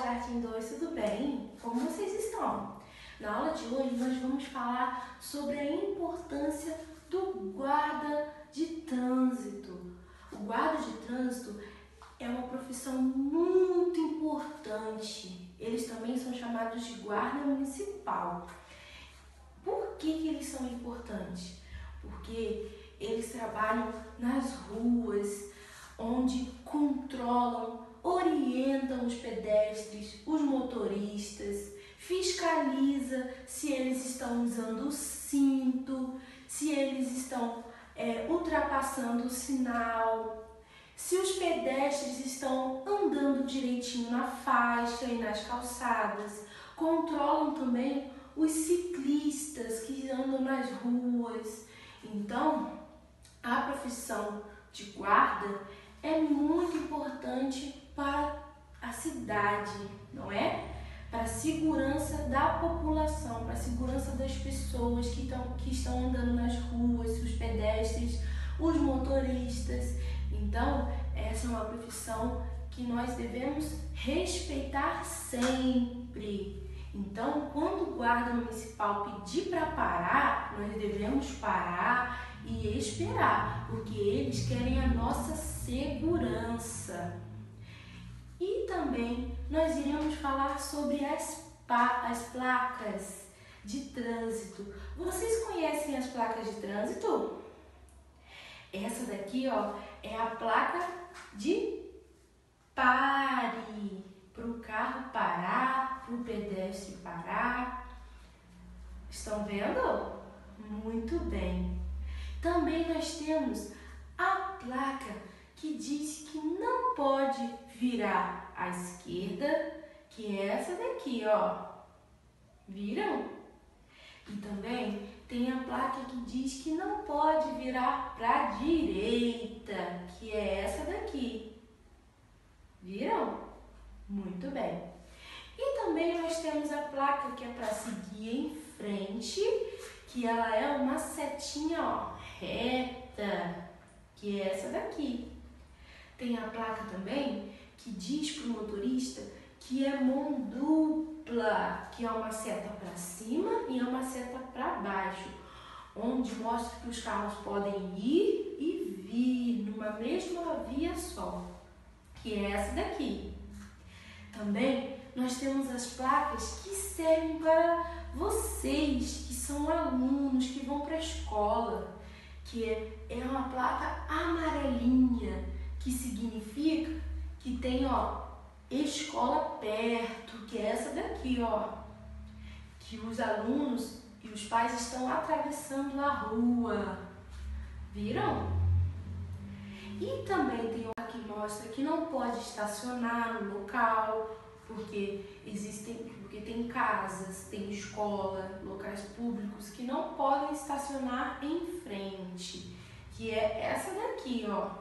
Jardim 2, tudo bem? Como vocês estão? Na aula de hoje nós vamos falar sobre a importância do guarda de trânsito. O guarda de trânsito é uma profissão muito importante. Eles também são chamados de guarda municipal. Por que eles são importantes? Porque eles trabalham nas ruas, onde controlam, orientam os pedestres, os motoristas, fiscaliza se eles estão usando o cinto, se eles estão ultrapassando o sinal, se os pedestres estão andando direitinho na faixa e nas calçadas. Controlam também os ciclistas que andam nas ruas. Então, a profissão de guarda é muito importante para a cidade, não é? Para a segurança da população, para a segurança das pessoas que estão andando nas ruas, os pedestres, os motoristas. Então, essa é uma profissão que nós devemos respeitar sempre. Então, quando o guarda municipal pedir para parar, nós devemos parar e esperar, porque eles querem a nossa segurança. E também nós iremos falar sobre as placas de trânsito. Vocês conhecem as placas de trânsito? Essa daqui, é a placa de pare, para o carro parar, para o pedestre parar. Estão vendo? Muito bem. Também nós temos a placa que diz que não pode virar à esquerda, que é essa daqui, Viram? E também tem a placa que diz que não pode virar para a direita, que é essa daqui. Viram? Muito bem. E também nós temos a placa que é para seguir em frente, que ela é uma setinha, reta, que é essa daqui. Tem a placa também que diz para o motorista que é mão dupla, que é uma seta para cima e é uma seta para baixo, onde mostra que os carros podem ir e vir numa mesma via só, que é essa daqui. Também nós temos as placas que servem para vocês que são alunos, que vão para a escola, que é uma placa amarelinha, que significa que tem, escola perto, que é essa daqui, que os alunos e os pais estão atravessando a rua. Viram? E também tem uma que mostra que não pode estacionar no local, porque tem casas, tem escola, locais públicos que não podem estacionar em frente, que é essa daqui,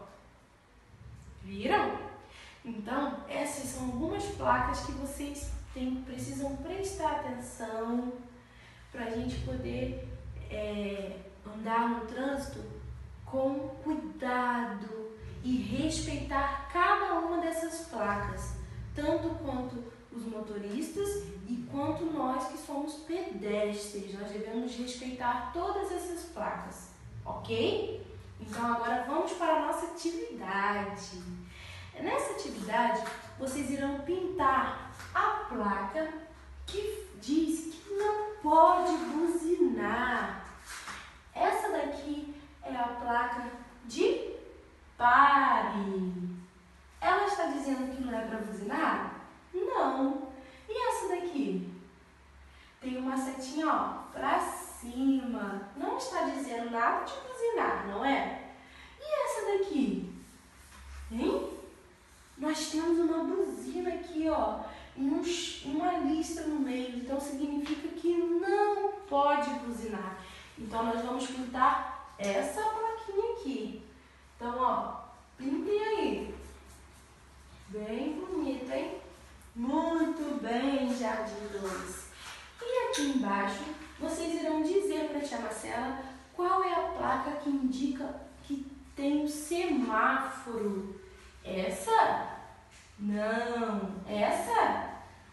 Viram? Então, essas são algumas placas que vocês precisam prestar atenção para a gente poder andar no trânsito com cuidado e respeitar cada uma dessas placas, tanto quanto os motoristas e quanto nós que somos pedestres. Nós devemos respeitar todas essas placas, ok? Então agora vamos para a nossa atividade. Nessa atividade, vocês irão pintar a placa que diz que não pode buzinar. Essa daqui é a placa de pare. Ela está dizendo que não é para buzinar? Não. E essa daqui? Tem uma setinha, para cima. Não está dizendo nada de buzinar, não é? E essa daqui? Hein? Nós temos uma buzina aqui, e uma lista no meio. Então, significa que não pode buzinar. Então, nós vamos pintar essa plaquinha aqui. Então, pintem aí. Bem bonito, hein? Muito bem, Jardim 2. E aqui embaixo, vocês irão dizer para a tia Marcela qual é a placa que indica que tem um semáforo. Essa? Não. Essa?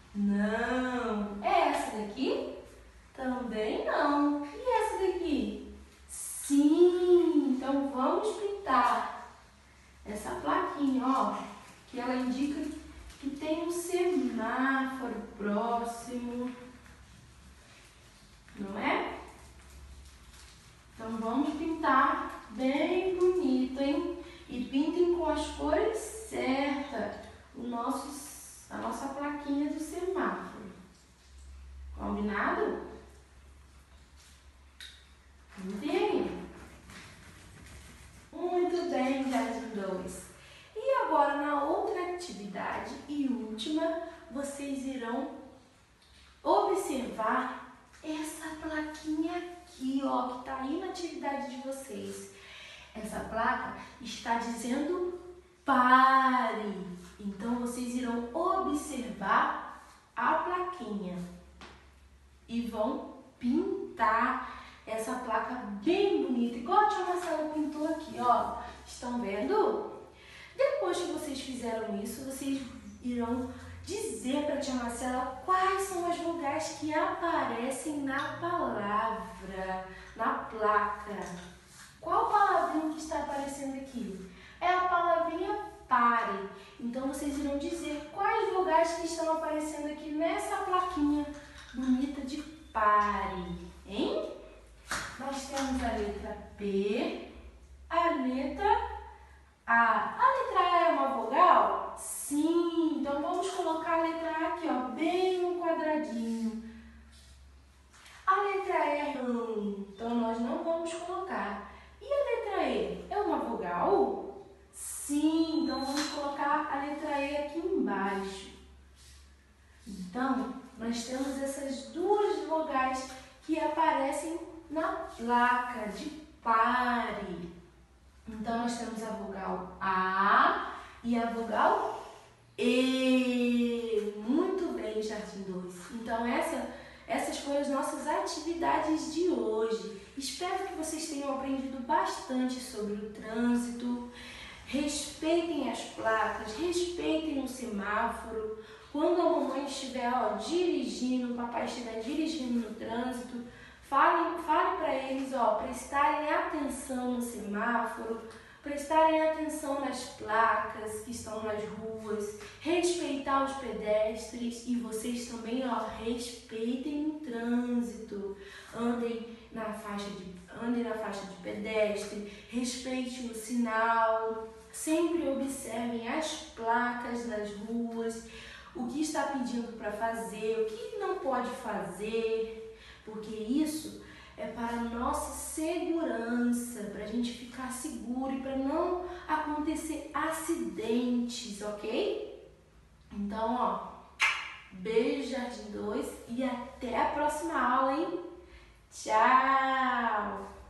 semáforo próximo, não é? Então vamos pintar bem bonito, hein? E pintem com as cores certas a nossa plaquinha do semáforo. Combinado? Pintem? Muito bem, Jardim 2. E agora, na outra atividade e última, vocês irão observar essa plaquinha aqui, ó, que tá aí na atividade de vocês. Essa placa está dizendo pare. Então, vocês irão observar a plaquinha e vão pintar essa placa bem bonita, igual a tia Marcela pintou aqui, ó. Estão vendo? Depois que vocês fizeram isso, vocês irão dizer para a tia Marcela quais são as vogais que aparecem na palavra, na placa. Qual palavrinha que está aparecendo aqui? É a palavrinha pare. Então, vocês irão dizer quais vogais que estão aparecendo aqui nessa plaquinha bonita de pare, hein? Nós temos a letra P, a letra A. A letra A é uma vogal? Sim, então vamos colocar a letra A aqui, ó, bem no quadradinho. A letra E é não, então nós não vamos colocar. E a letra E é uma vogal? Sim, então vamos colocar a letra E aqui embaixo. Então, nós temos essas duas vogais que aparecem na placa de pare. Então, nós temos a vogal A e a vogal E. Muito bem, Jardim 2. Então, essas foram as nossas atividades de hoje. Espero que vocês tenham aprendido bastante sobre o trânsito. Respeitem as placas, respeitem o semáforo. Quando a mamãe estiver dirigindo, o papai estiver dirigindo no trânsito, fale para eles prestarem atenção no semáforo, prestarem atenção nas placas que estão nas ruas, respeitar os pedestres e vocês também respeitem o trânsito, andem na faixa de pedestre, respeitem o sinal, sempre observem as placas das ruas, o que está pedindo para fazer, o que não pode fazer, porque isso é para a nossa segurança, para a gente ficar seguro e para não acontecer acidentes, ok? Então, beijo, Jardim 2, e até a próxima aula, hein? Tchau!